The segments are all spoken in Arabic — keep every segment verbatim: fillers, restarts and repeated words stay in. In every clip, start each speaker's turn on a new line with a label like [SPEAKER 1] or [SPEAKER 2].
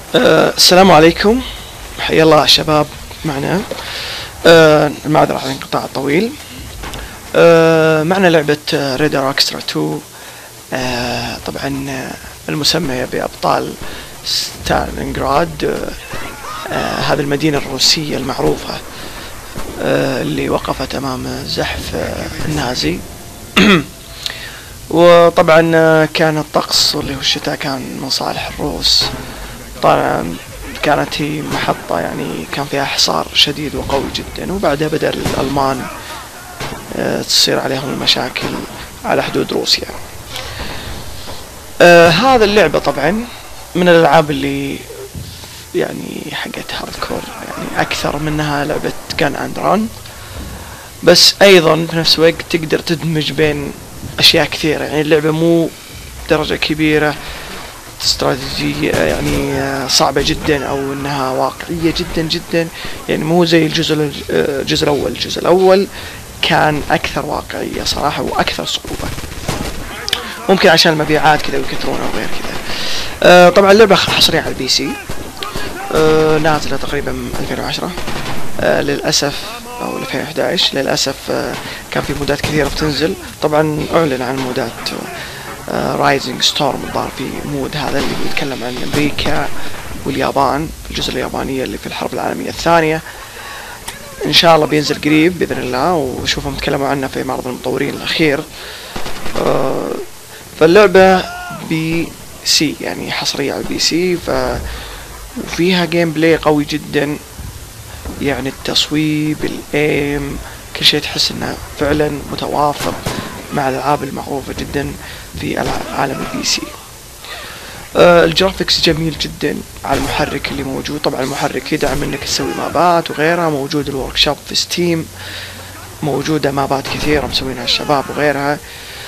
[SPEAKER 1] أه السلام عليكم، حيا الله الشباب معنا. أه المعذرة على الانقطاع الطويل. أه معنا لعبة ريد اكسترا تو، أه طبعا المسمية بأبطال ستالينغراد. أه هذه المدينة الروسية المعروفة أه اللي وقفت أمام زحف أه النازي. وطبعا كان الطقس اللي هو الشتاء كان من صالح الروس. طبعا كانت هي محطة يعني كان فيها حصار شديد وقوي جدا، وبعدها بدأ الألمان أه تصير عليهم المشاكل على حدود روسيا. أه هذا اللعبة طبعا من الألعاب اللي يعني حقت هاردكور، يعني أكثر منها لعبة كان اند ران، بس أيضا في نفس الوقت تقدر تدمج بين أشياء كثيرة. يعني اللعبة مو درجة كبيرة استراتيجية يعني صعبة جدا أو إنها واقعية جدا جدا، يعني مو زي الجزء الجزء الأول. الجزء الأول كان أكثر واقعية صراحة وأكثر صعوبة، ممكن عشان المبيعات كذا ويكثرون أو غير كذا. آه طبعا اللعبة حصرية على البي سي، آه نازلة تقريبا ألفين وعشرة آه للأسف أو ألفين وأحد عشر للأسف. آه كان في مودات كثيرة بتنزل. طبعا أعلن عن مودات رايزنج ستورم، الظاهر في مود هذا اللي بيتكلم عن أمريكا واليابان، الجزء اليابانية اللي في الحرب العالمية الثانية. إن شاء الله بينزل قريب بإذن الله، وشوفهم تكلموا عنه في معرض المطورين الأخير. آه فاللعبة بي سي، يعني حصرية على البي سي، ف وفيها جيم بلاي قوي جدا، يعني التصويب الايم كل شيء تحس انه فعلا متوافق مع الالعاب المعروفة جدا في عالم البي سي. آه الجرافيكس جميل جدا على المحرك اللي موجود. طبعا المحرك يدعم انك تسوي مابات وغيرها. موجود الورك شوب في ستيم، موجودة مابات كثيرة مسوينها الشباب وغيرها.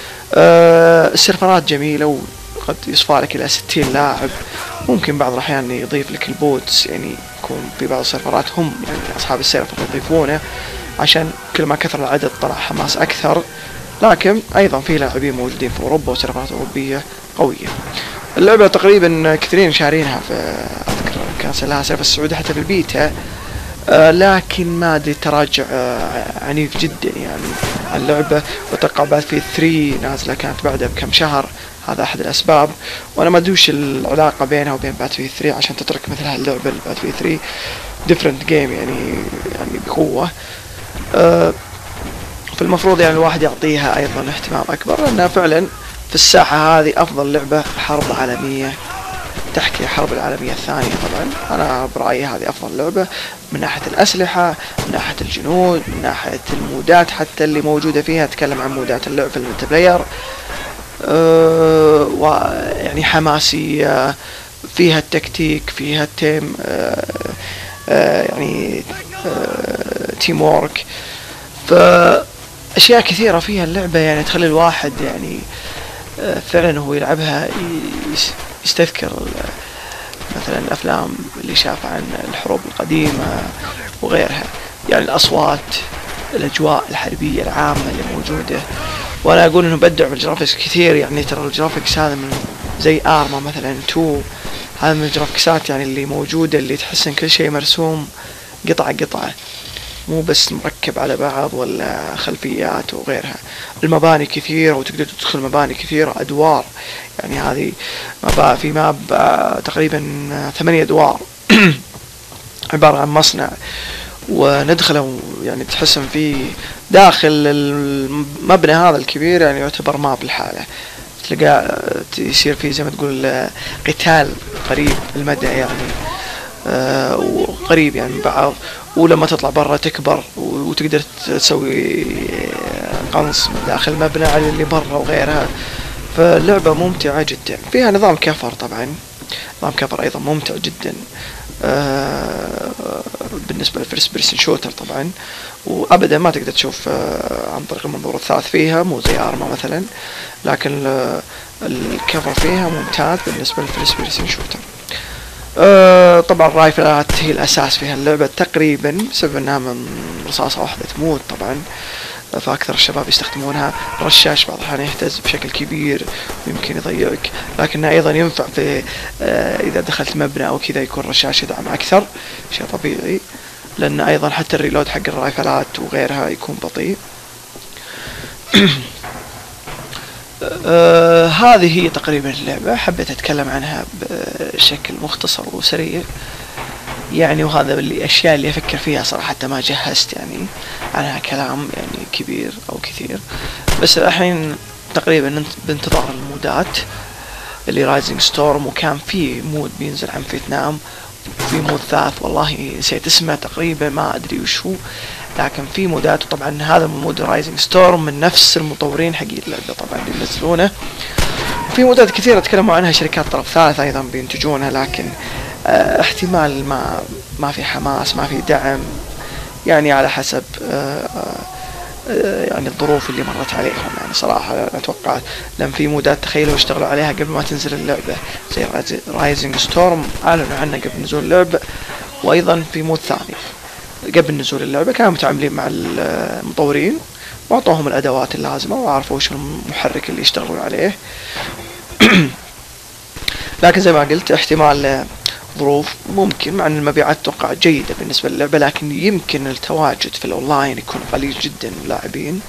[SPEAKER 1] آه السيرفرات جميلة، وقد يصفى لك الى ستين لاعب. ممكن بعض الاحيان يضيف لك البوتس، يعني يكون في بعض السيرفرات هم يعني اصحاب السيرفر يضيفونه عشان كل ما كثر العدد طلع حماس اكثر. لكن ايضا في لاعبين موجودين في اوروبا وسيرفرات اوروبيه قويه. اللعبه تقريبا كثيرين شارينها، في اذكر كان لها سيرفر السعودي حتى في البيتا، آه لكن ما ادري تراجع آه عنيف جدا يعني اللعبه. واتوقع بعد في ثري نازله كانت بعدها بكم شهر، هذا احد الاسباب. وانا ما ادري وش العلاقه بينها وبين بات في ثري عشان تترك مثل هاللعبه. بات في ثري ديفرنت جيم يعني يعني بقوه. آه فالمفروض يعني الواحد يعطيها ايضا اهتمام اكبر، لانها فعلا في الساحه هذه افضل لعبه حرب عالميه تحكي الحرب العالميه الثانيه. طبعا انا برايي هذه افضل لعبه من ناحيه الاسلحه، من ناحيه الجنود، من ناحيه المودات حتى اللي موجوده فيها. اتكلم عن مودات اللعب في الملتي بلاير. أه ويعني حماسيه، فيها التكتيك، فيها التيم أه أه يعني أه تيم وورك. فأشياء كثيرة فيها اللعبة يعني تخلي الواحد يعني أه فعلا هو يلعبها يستذكر مثلا الأفلام اللي شاف عن الحروب القديمة وغيرها. يعني الأصوات، الأجواء الحربية العامة اللي موجودة. وانا اقول انه بدع بالجرافيكس كثير. يعني ترى الجرافيكس هذا من زي ارما مثلا تو، هذا من الجرافيكسات يعني اللي موجودة، اللي تحس ان كل شيء مرسوم قطعة قطعة، مو بس مركب على بعض ولا خلفيات وغيرها. المباني كثيرة وتقدر تدخل مباني كثيرة، ادوار يعني هذه مبا في ماب تقريبا ثمانية ادوار عبارة عن مصنع، وندخله يعني تحسن في داخل المبنى هذا الكبير، يعني يعتبر ماب الحالة. تلقى يصير فيه زي ما تقول قتال قريب المدى يعني آه وقريب يعني من بعض. ولما تطلع برا تكبر وتقدر تسوي قنص من داخل المبنى على اللي برا وغيرها. فاللعبة ممتعة جدا. فيها نظام كفر، طبعا نظام كفر ايضا ممتع جدا آه بالنسبة للفيرست بيرسون شوتر طبعا. وابدا ما تقدر تشوف آه عن طريق المنظور الثالث فيها، مو زي ارما مثلا. لكن آه الكفر فيها ممتاز بالنسبة للفيرست بيرسون شوتر. آه طبعا الرايفلات هي الاساس في هاللعبة تقريبا، بسبب انها من رصاصة واحدة تموت طبعا. فأكثر الشباب يستخدمونها. الرشاش بعض الأحيان يهتز بشكل كبير ويمكن يضيعك، لكنه أيضا ينفع في آه إذا دخلت مبنى أو كذا يكون الرشاش يدعم أكثر، شيء طبيعي، لأن أيضا حتى الريلود حق الرايفلات وغيرها يكون بطيء. آه هذه هي تقريبا اللعبة، حبيت أتكلم عنها بشكل مختصر وسريع يعني، وهذا اللي الأشياء اللي أفكر فيها صراحة، حتى ما جهزت يعني عنها كلام يعني كبير أو كثير. بس الحين تقريبا بانتظار المودات اللي رايزنج ستورم، وكان في مود بينزل عن فيتنام، في مود ثالث والله نسيت اسمه تقريبا ما أدري وش هو، لكن في مودات. وطبعا هذا مود رايزنج ستورم من نفس المطورين حقين اللعبة طبعا اللي ينزلونه. في مودات كثيرة تكلموا عنها شركات طرف ثالث أيضا بينتجونها، لكن اه احتمال ما ما في حماس، ما في دعم يعني، على حسب اه اه يعني الظروف اللي مرت عليهم يعني صراحة. أنا أتوقع لأن في مودات تخيلوا اشتغلوا عليها قبل ما تنزل اللعبة زي رايزنج ستورم، أعلنوا عنه قبل نزول اللعبة. وأيضا في مود ثاني قبل نزول اللعبة كانوا متعاملين مع المطورين وأعطوهم الأدوات اللازمة وعرفوا وش المحرك اللي يشتغلون عليه. لكن زي ما قلت احتمال ظروف ممكن، مع أن المبيعات توقع جيدة بالنسبة للعبة، لكن يمكن التواجد في الأونلاين يكون قليل جدا من اللاعبين.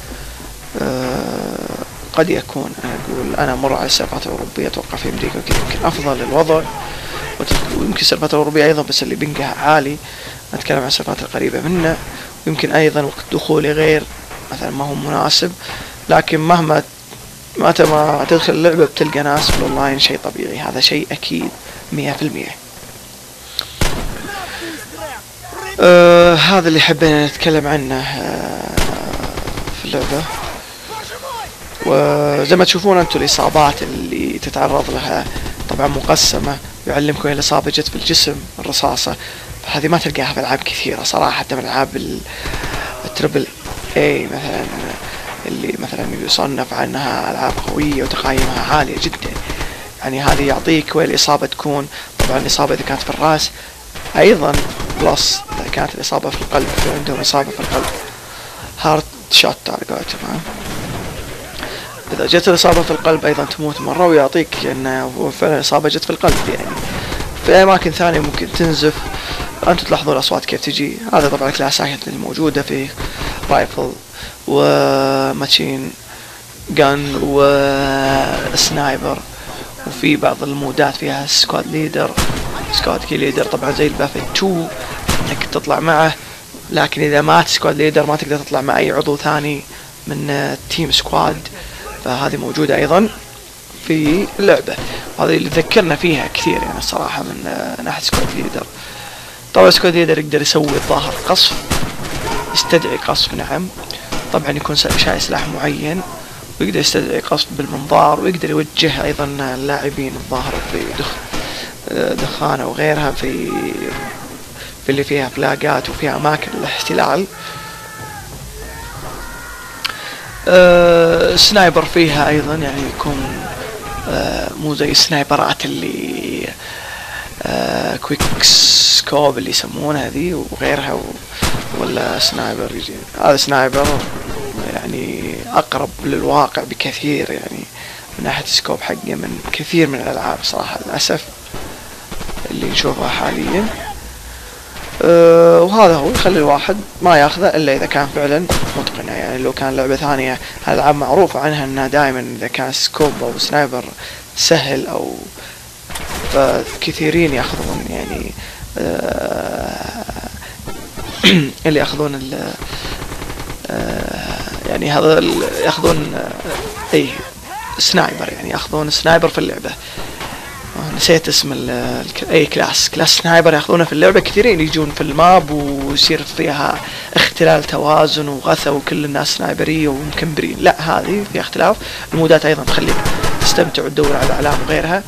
[SPEAKER 1] أه قد يكون أنا أقول أنا مر على السيرفرات الأوروبية، أتوقع في أمريكا وكذا يمكن أفضل الوضع، ويمكن السيرفرات الأوروبية أيضا بس اللي بنقها عالي، نتكلم عن السيرفرات القريبة منه. ويمكن أيضا وقت دخولي غير مثلا ما هو مناسب، لكن مهما متى ما تدخل اللعبة بتلقى ناس في الأونلاين، شيء طبيعي، هذا شيء أكيد مية في المية. آه هذا اللي حبينا نتكلم عنه آه في اللعبة. وزي ما تشوفون أنتم الإصابات اللي تتعرض لها طبعا مقسمة، يعلمكم الإصابة جت في الجسم الرصاصة، فهذه ما تلقاها في ألعاب كثيرة صراحة، حتى من ألعاب التربل اي مثلا اللي مثلا يصنف عنها ألعاب قوية وتقايمها عالية جدا يعني. هذه يعطيك وين الإصابة تكون، طبعا الإصابة إذا كانت في الرأس أيضا بلس، إذا كانت الإصابة في القلب في عندهم إصابة في القلب هارت شوت على قولتهم. إذا جت الإصابة في القلب أيضا تموت مرة، ويعطيك أنه فعلا إصابة جت في القلب يعني. في أماكن ثانية ممكن تنزف، أنتم تلاحظون الأصوات كيف تجي. هذا طبعا كلاسات الموجودة في رايفل وماتشين جن وسنايبر، وفي بعض المودات فيها سكواد ليدر سكواد كي ليدر طبعا زي البافيت تو انك تطلع معه، لكن اذا مات سكواد ليدر ما تقدر تطلع مع اي عضو ثاني من تيم سكواد، فهذه موجودة ايضا في اللعبة، وهذا اللي ذكرنا فيها كثير يعني الصراحة من ناحية سكواد ليدر. طبعا سكواد ليدر يقدر يسوي الظاهر قصف، يستدعي قصف نعم، طبعا يكون شايل سلاح معين ويقدر يستدعي قصف بالمنظار، ويقدر يوجه ايضا اللاعبين الظاهر في دخ دخانة وغيرها في في اللي فيها فلاقات وفيها اماكن الاحتلال. أه سنايبر فيها ايضا يعني يكون أه مو زي السنايبرات اللي أه كويك سكوب اللي يسمونها هذه وغيرها، ولا سنايبر يجي هذا سنايبر يعني اقرب للواقع بكثير يعني من ناحية سكوب حقه من كثير من الالعاب صراحة للاسف اللي نشوفها حاليا. أه وهذا هو يخلي الواحد ما ياخذه الا اذا كان فعلا متقنه يعني. لو كان لعبة ثانية الالعاب معروفة عنها انها دائما اذا كان سكوب او سنايبر سهل او فكثيرين ياخذون يعني أه اللي ياخذون ال أه يعني هذا ياخذون أه اي سنايبر يعني ياخذون سنايبر في اللعبة. نسيت اسم ال اي كلاس كلاس سنايبر ياخذونه في اللعبة. كثيرين يجون في الماب ويصير فيها اختلال توازن وغثى وكل الناس سنايبرية ومكمبرين، لا هذه فيها اختلاف. المودات ايضا تخليك تستمتع وتدور على اعلام وغيرها.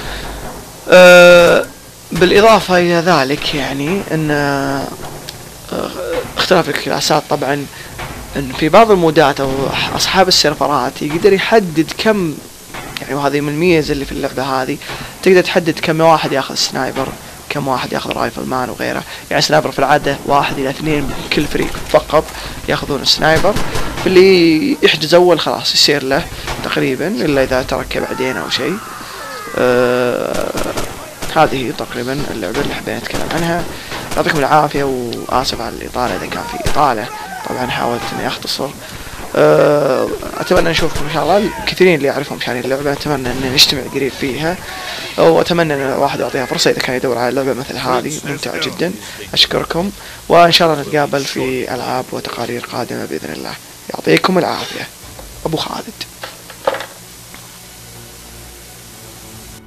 [SPEAKER 1] أه بالاضافة الى ذلك يعني ان أه اختلاف الكلاسات طبعا ان في بعض المودات او اصحاب السيرفرات يقدر يحدد كم يعني، وهذه من الميزة اللي في اللعبة هذه، تقدر تحدد كم واحد ياخذ سنايبر كم واحد ياخذ رايفل مان وغيره. يعني سنايبر في العادة واحد الى اثنين من كل فريق فقط ياخذون السنايبر، فاللي يحجز اول خلاص يصير له تقريبا، الا اذا تركه بعدين او شيء. آه هذه تقريبا اللعبة اللي حبينا نتكلم عنها. يعطيكم العافية، وآسف على الإطالة إذا كان في إطالة، طبعا حاولت إني أختصر. أه أتمنى نشوفكم إن شاء الله. الكثيرين اللي أعرفهم شان اللعبة أتمنى أن نجتمع قريب فيها، وأتمنى أن الواحد يعطيها فرصة إذا كان يدور على لعبة مثل هذه ممتعة جدا. أشكركم، وإن شاء الله نتقابل في ألعاب وتقارير قادمة بإذن الله. يعطيكم العافية. أبو خالد.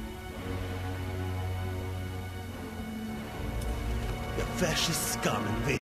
[SPEAKER 2] Fascist scum invade.